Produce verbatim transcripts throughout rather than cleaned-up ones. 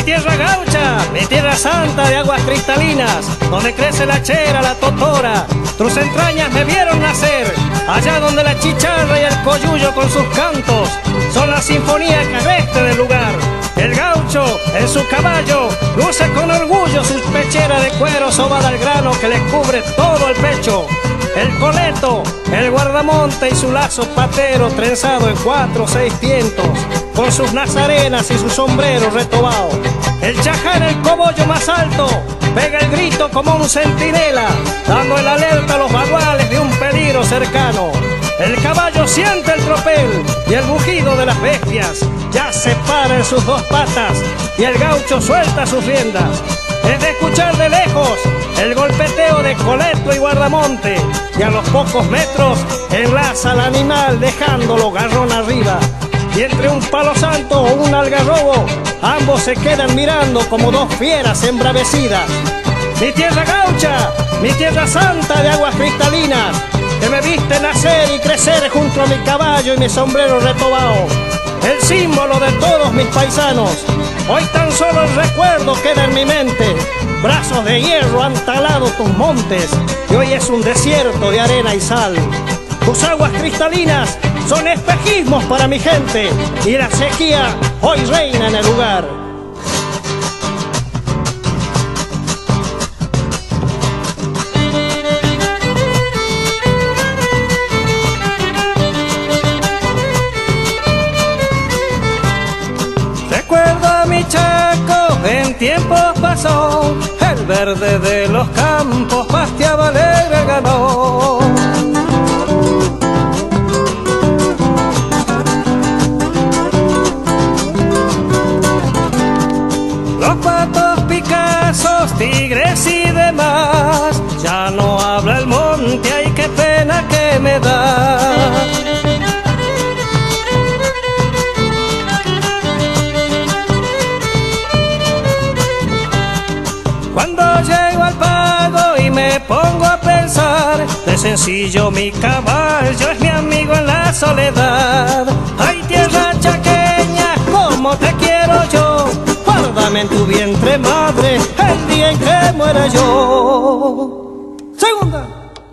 tierra gaucha, mi tierra santa de aguas cristalinas, donde crece la chera, la totora, tus entrañas me vieron nacer, allá donde la chicharra y el coyuyo con sus cantos son la sinfonía que agreste del lugar. El gaucho en su caballo luce con orgullo su pechera de cuero sobada al grano que le cubre todo el pecho. El coleto, el guardamonte y su lazo patero trenzado en cuatro o seis tientos, con sus nazarenas y su sombrero retobado. El chajá en el cogollo más alto pega el grito como un centinela, dando el alerta a los baguales de un peligro cercano. El caballo siente el tropel y el mugido de las bestias ya se para en sus dos patas y el gaucho suelta sus riendas. Es de escuchar de lejos el golpeteo de coleto y guardamonte, y a los pocos metros enlaza al animal dejándolo garrón arriba. Y entre un palo santo o un algarrobo, ambos se quedan mirando como dos fieras embravecidas. Mi tierra gaucha, mi tierra santa de aguas cristalinas, que me viste nacer y crecer junto a mi caballo y mi sombrero retobado, el símbolo de todos mis paisanos. Hoy tan solo el recuerdo queda en mi mente. Brazos de hierro han talado tus montes y hoy es un desierto de arena y sal. Tus aguas cristalinas son espejismos para mi gente y la sequía hoy reina en el lugar. Recuerdo a mi Chaco en tiempos pasó, el verde de los campos pasteaba alegre el ganó. Los patos picazos, tigres y demás, ya no habla el monte, ay qué pena que me da. Cuando llego al pago y me pongo a pensar, de sencillo mi caballo es mi amigo en la soledad. Ay tierra chaqueña, como te quiero yo, guárdame en tu vientre madre el día en que muera yo. Segunda.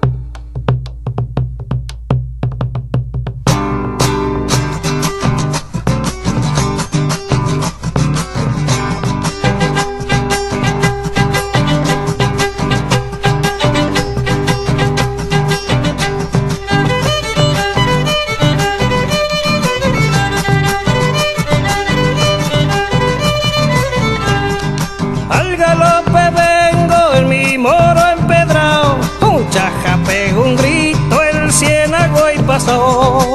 Al galope vengo en mi moro empedrado, un chaja pegó un grito, el ciénago y pasó.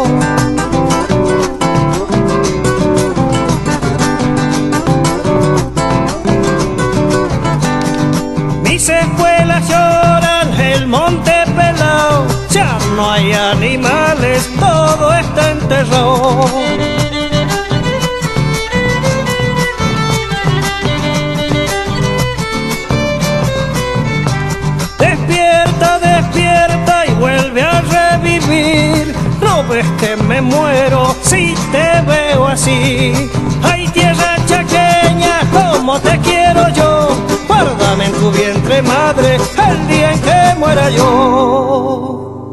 Mis espuelas lloran, el monte pelao, ya no hay animales, todo está enterrado. Despierta, despierta y vuelve a revivir. ¿No ves que me muero si te veo así? Ay tierra chaqueña, como te quiero yo, guárdame en tu vientre madre el día en que muera yo.